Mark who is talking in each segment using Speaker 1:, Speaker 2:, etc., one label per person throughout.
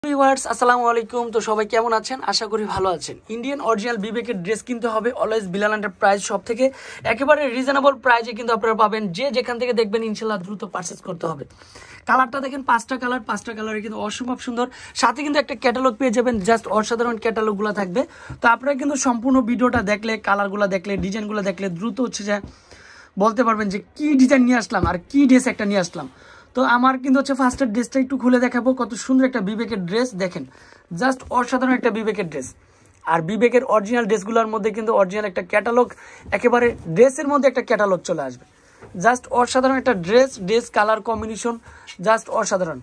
Speaker 1: Viewers আসসালামু আলাইকুম। তো সবাই কেমন আছেন? আশা করি ভালো আছেন। ইন্ডিয়ান অরিজিনাল বিবেকের ড্রেস কিনতে হবে অলওয়েজ বিলাল এন্টারপ্রাইজ শপ থেকে। একেবারে রিজনেবল প্রাইসে কিন্তু আপনারা পাবেন। যে যেখান থেকে দেখবেন ইনশাআল্লাহ দ্রুত পারচেজ করতে হবে। কালারটা দেখেন, পাঁচটা কালারে কিন্তু অসম্ভব সুন্দর। সাথে কিন্তু একটা ক্যাটালগ পেয়ে যাবেন, জাস্ট অসাধারণ ক্যাটালগুলো থাকবে। তো আপনারা কিন্তু সম্পূর্ণ ভিডিওটা দেখলে, কালারগুলো দেখলে, ডিজাইনগুলো দেখলে দ্রুত হচ্ছে যে বলতে পারবেন যে কি ডিজাইন নিয়ে আসলাম আর কি ড্রেস একটা নিয়ে আসলাম। তো আমার কিন্তু হচ্ছে ফার্স্টের ড্রেসটা একটু খুলে দেখাবো। কত সুন্দর একটা বিবেকের ড্রেস দেখেন, জাস্ট অসাধারণ একটা বিবেকের ড্রেস। আর বিবেকের অরিজিনাল ড্রেসগুলোর মধ্যে কিন্তু অরিজিনাল একটা ক্যাটালগ, একেবারে ড্রেসের মধ্যে একটা ক্যাটালগ চলে আসবে। জাস্ট অসাধারণ একটা ড্রেস কালার কম্বিনেশন জাস্ট অসাধারণ।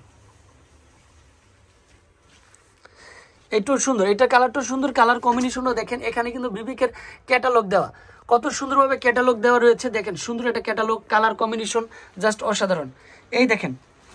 Speaker 1: এইটাও সুন্দর, এটা কালারটাও সুন্দর, কালার কম্বিনেশনও দেখেন। এখানে কিন্তু বিবেকের ক্যাটালগ দেওয়া, কত সুন্দরভাবে ক্যাটালগ দেওয়া রয়েছে দেখেন। সুন্দর একটা ক্যাটালগ, কালার কম্বিনেশন জাস্ট অসাধারণ। এই দেখেন,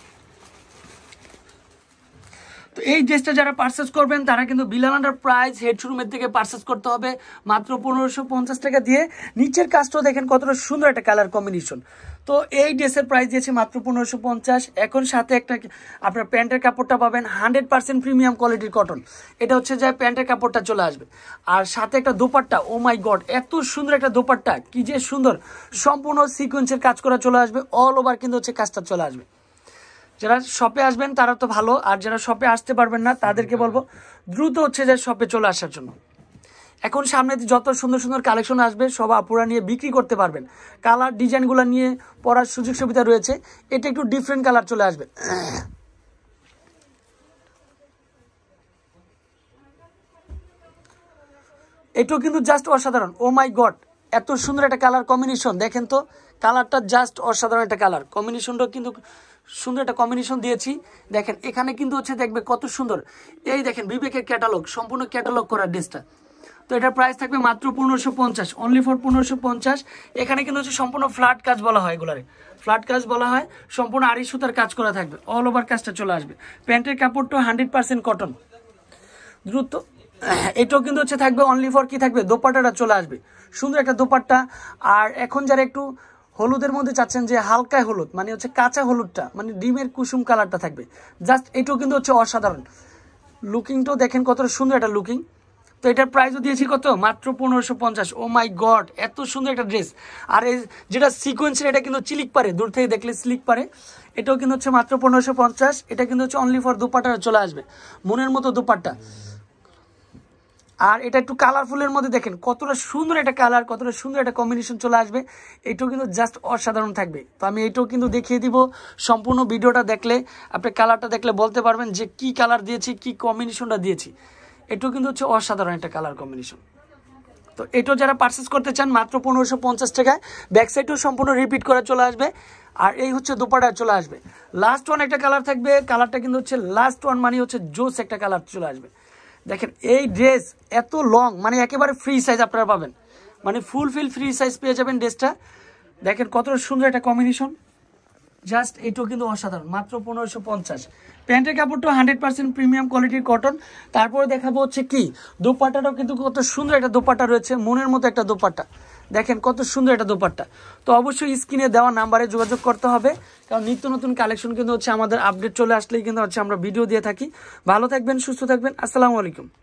Speaker 1: তো এই ড্রেসটা যারা পারচেস করবেন তারা কিন্তু বিলাল এন্টারপ্রাইজ হেড শোরুমের থেকে পারচেস করতে হবে মাত্র 1550 টাকা দিয়ে। নিচের কাজটাও দেখেন কতটা সুন্দর একটা কালার কম্বিনেশন। তো এই ড্রেসের প্রাইস দিয়েছে মাত্র 1550। এখন সাথে একটা আপনার প্যান্টের কাপড়টা পাবেন 100% প্রিমিয়াম কোয়ালিটির কটন। এটা হচ্ছে যে প্যান্টের কাপড়টা চলে আসবে। আর সাথে একটা দোপাট্টা, ও মাই গড এত সুন্দর একটা দোপাট্টা, কি যে সুন্দর, সম্পূর্ণ সিকোয়েন্সের কাজ করা চলে আসবে। অল ওভার কিন্তু হচ্ছে কাজটা চলে আসবে। যারা শপে আসবেন তারা তো ভালো, আর যারা শপে আসতে পারবেন না তাদেরকে বলবো দ্রুত হচ্ছে যে শপে চলে আসার জন্য। এখন সামনে যত সুন্দর সুন্দর কালেকশন আসবে সব আপুরা নিয়ে বিক্রি করতে পারবেন। কালার ডিজাইনগুলো নিয়ে পড়ার সুযোগ সুবিধা রয়েছে। এটা একটু ডিফারেন্ট কালার চলে আসবে। এটাও কিন্তু জাস্ট অসাধারণ। ও মাই গড এত সুন্দর একটা কালার কম্বিনেশন দেখেন তো, কালারটা জাস্ট অসাধারণ একটা কালার কম্বিনেশনটাও কিন্তু সুন্দর একটা কম্বিনেশন দিয়েছি দেখেন। এখানে কিন্তু হচ্ছে দেখবে কত সুন্দর। এই দেখেন বিবেকের ক্যাটালগ, সম্পূর্ণ ক্যাটালগ করা ড্রেসটা। তো এটার প্রাইস থাকবে মাত্র 1550, অনলি ফর 1550। এখানে কিন্তু হচ্ছে সম্পূর্ণ ফ্ল্যাট কাজ বলা হয়, এগুলারে ফ্ল্যাট কাজ বলা হয়। সম্পূর্ণ আড়ি সুতার কাজ করা থাকবে, অল ওভার কাজটা চলে আসবে। প্যান্টের কাপড়টা 100% কটন। দ্রুত এটাও কিন্তু হচ্ছে থাকবে অনলি ফর কি থাকবে, দোপাট্টাটা চলে আসবে, সুন্দর একটা দোপাট্টা। আর এখন যারা একটু হলুদের মধ্যে চাচ্ছেন যে হালকা হলুদ, মানে হচ্ছে কাঁচা হলুদটা, মানে ডিমের কুসুম কালারটা থাকবে, জাস্ট এটাও কিন্তু হচ্ছে অসাধারণ। লুকিংটাও দেখেন কতটা সুন্দর একটা লুকিং। তো এটার প্রাইসও দিয়েছি কত, মাত্র 1550। ও মাই গড এত সুন্দর একটা ড্রেস। আর এই যেটা সিকোয়েন্সের, এটা কিন্তু চিলিক পারে, দূর থেকে দেখলে স্লিক পারে। এটাও কিন্তু হচ্ছে মাত্র 1550। এটা কিন্তু হচ্ছে অনলি ফর দোপাট্টাটা চলে আসবে, মনের মতো দোপাট্টা। আর এটা একটু কালারফুলের মধ্যে দেখেন কতটা সুন্দর একটা কালার, কতটা সুন্দর একটা কম্বিনেশন চলে আসবে। এটাও কিন্তু জাস্ট অসাধারণ থাকবে। তো আমি এটাও কিন্তু দেখিয়ে দিব। সম্পূর্ণ ভিডিওটা দেখলে আপনি কালারটা দেখলে বলতে পারবেন যে কি কালার দিয়েছি, কি কম্বিনেশনটা দিয়েছি। এটাও কিন্তু হচ্ছে অসাধারণ একটা কালার কম্বিনেশন। তো এটাও যারা পারচেস করতে চান মাত্র 1550 টাকায়। ব্যাক সাইডও সম্পূর্ণ রিপিট করে চলে আসবে। আর এই হচ্ছে দোপাট্টা চলে আসবে। লাস্ট ওয়ান একটা কালার থাকবে, কালারটা কিন্তু হচ্ছে লাস্ট ওয়ান, মানে হচ্ছে জোস একটা কালার চলে আসবে। দেখেন এই ড্রেস এত লং, মানে একেবারে ফ্রি সাইজ আপনারা পাবেন, মানে ফুলফিল ফ্রি সাইজ পেয়ে যাবেন ড্রেসটা। দেখেন কতটা সুন্দর একটা কম্বিনেশন, জাস্ট এটাও কিন্তু অসাধারণ, মাত্র 1550। প্যান্টের কাপড়টা 100% প্রিমিয়াম কোয়ালিটির কটন। তারপরে দেখাবো হচ্ছে কি দোপাট্টাটাও কিন্তু কত সুন্দর একটা দোপাট্টা রয়েছে, মনের মতো একটা দোপাট্টা। দেখেন কত সুন্দর একটা দোপাট্টা। তো অবশ্যই স্ক্রিনে দেওয়া নাম্বারে যোগাযোগ করতে হবে, কারণ নিত্য নতুন কালেকশন কিন্তু হচ্ছে আমাদের আপডেট চলে আসলেই কিন্তু হচ্ছে আমরা ভিডিও দিয়ে থাকি। ভালো থাকবেন, সুস্থ থাকবেন, আসসালামু আলাইকুম।